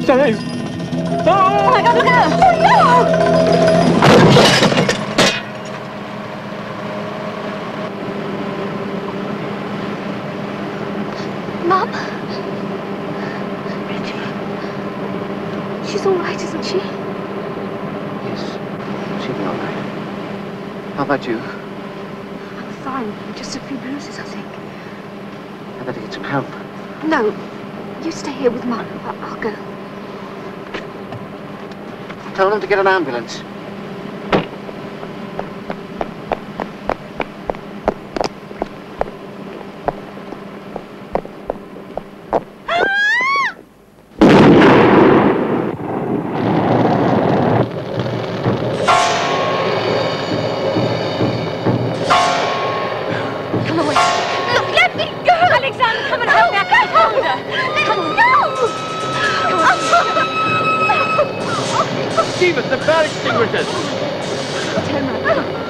upstairs. Oh my God, look out! Oh, no! Mum? She's all right, isn't she? Yes, she'll be all right. How about you? I'm fine. Just a few bruises, I think. I better get some help. No, you stay here with Mum. I'll go. Tell them to get an ambulance. Stephen, the fire extinguishers! Turn around.